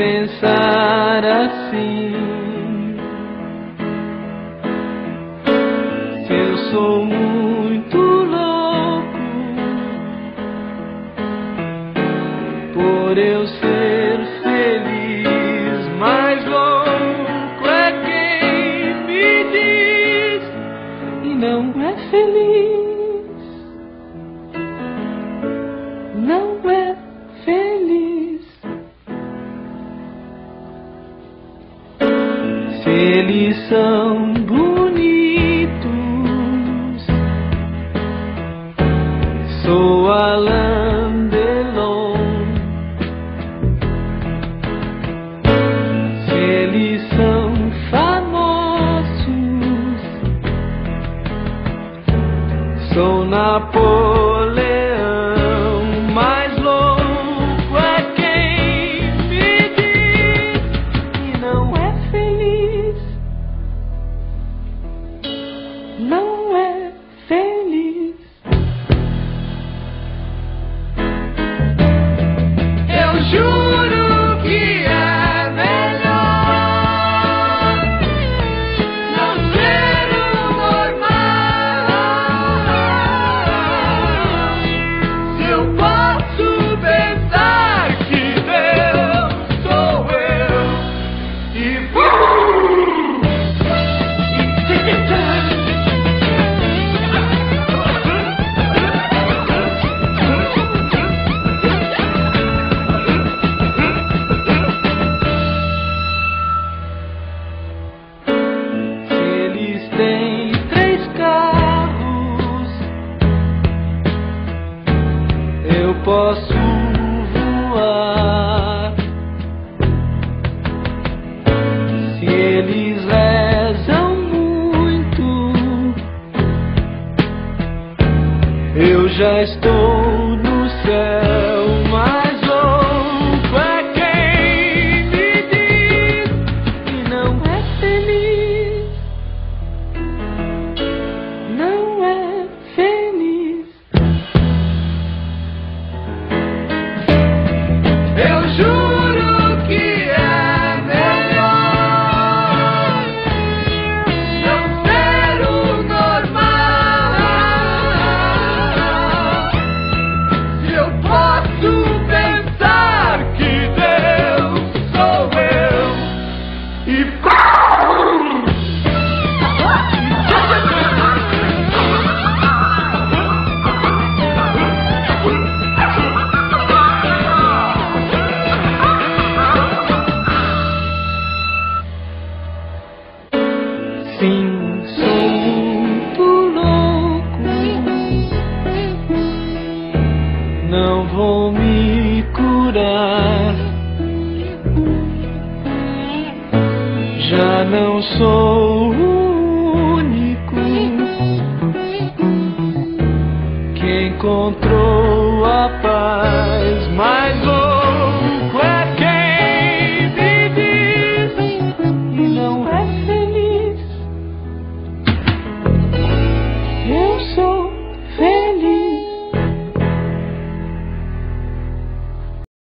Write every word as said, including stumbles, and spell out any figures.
pensar assim. Se eu sou muito louco por eu ser feliz, mais louco é quem me diz e não é feliz, não é feliz. Se eles são bonitos, sou Alain Delon. Se eles são famosos, sou Napoleão. Mais louco é quem me diz que não é feliz, não é feliz. Eu juro que é melhor não ser o normal. Se eu posso pensar que Deus sou eu e eles têm três carros, eu posso voar. Se eles rezam muito, eu já estou no céu. Mais louco é quem me diz que não é feliz, não é feliz. Eu juro que é melhor não ser o normal. Se eu posso pensar que Deus sou eu e sim, sou muito louco, não vou me curar. Já não sou o único que encontrou a paz, mas